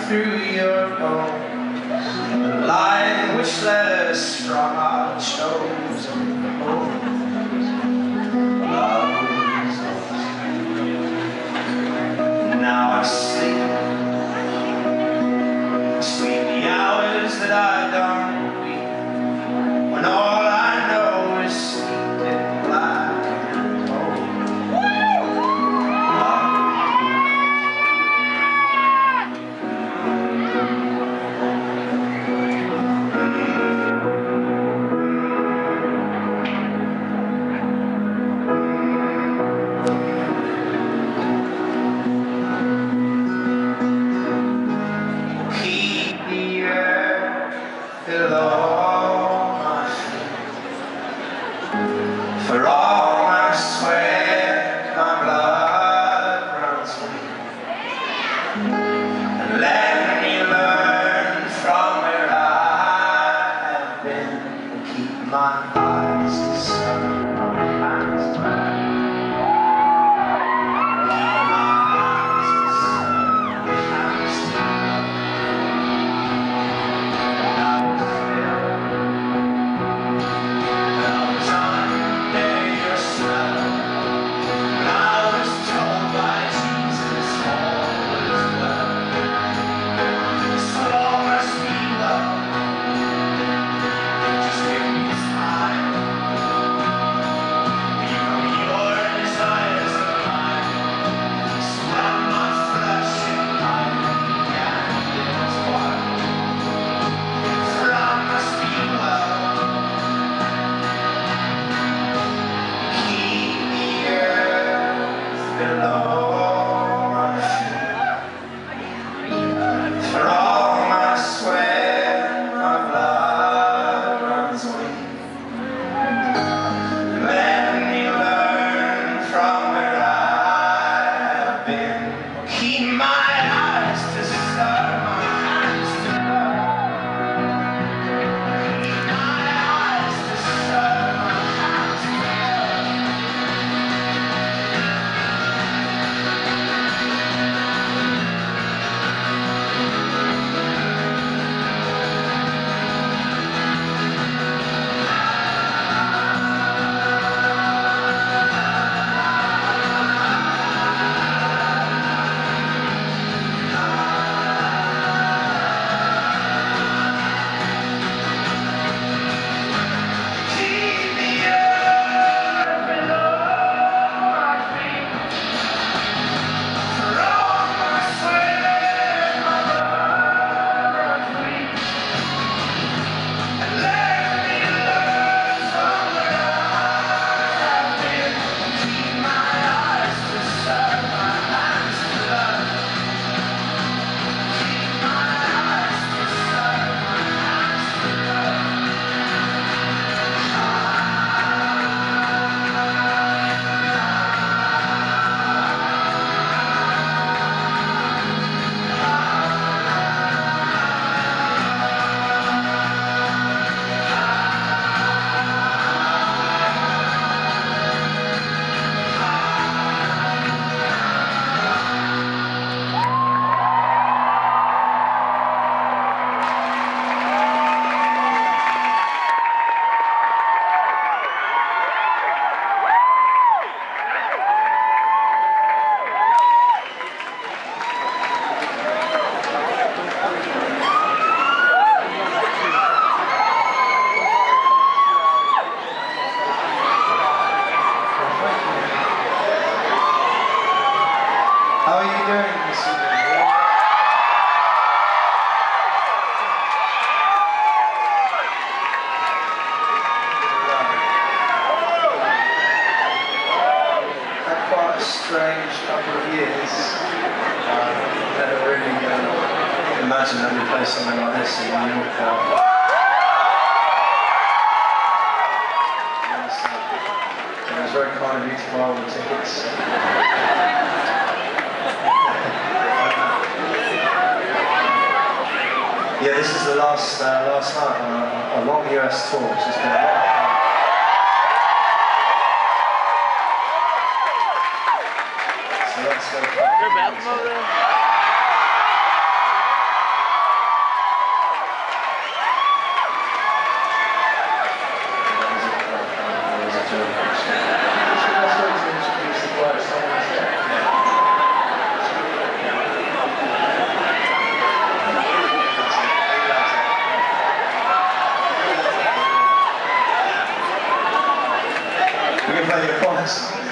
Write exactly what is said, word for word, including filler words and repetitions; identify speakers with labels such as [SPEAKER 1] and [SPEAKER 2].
[SPEAKER 1] through your bones, the line which led us from our chosen homes. Love was lost. Now I sleep, sleep the hours that I don't weep, when all I know is sleeping black and cold. For all my sweat, my blood runs weak, and let me learn from where I have been. Keep my eyes to sun, my hands to sun. Keep my eyes to sun, my hands to sun. And I will feel that I was under your spell, when I was told by Jesus all was well. So all must be well. Just give me time. You know your desires are mine. So let my flesh and mind began intertwine. For I must be well. Keep the earth below my feet. For all my sweat, my blood runs weak. Let me learn from where I have been. Keep my eyes to serve, my hands to love. Keep my eyes to serve, my hands to love. Keep the earth below my feet. For all my sweat, my blood runs weak. And let me learn from where I have been. Keep my eyes to serve, my hands to love. Keep my eyes to serve, my hands to love. How are you doing this evening? Had quite a strange couple of years. Uh, never really uh, imagined having to play something like this in New York. Uh, and so, it was very kind of you to buy all the tickets. Yeah, this is the last uh, last night on a, a long U S tour, which has been a lot of fun. So let's go.
[SPEAKER 2] Is there a bathroom over there? was a joke.
[SPEAKER 1] We can play the chorus.